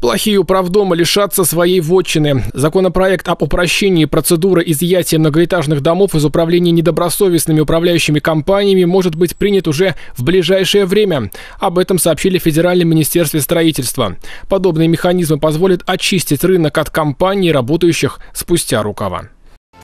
Плохие управдомы лишатся своей вотчины. Законопроект об упрощении процедуры изъятия многоэтажных домов из управления недобросовестными управляющими компаниями может быть принят уже в ближайшее время. Об этом сообщили в Федеральном министерстве строительства. Подобные механизмы позволят очистить рынок от компаний, работающих спустя рукава.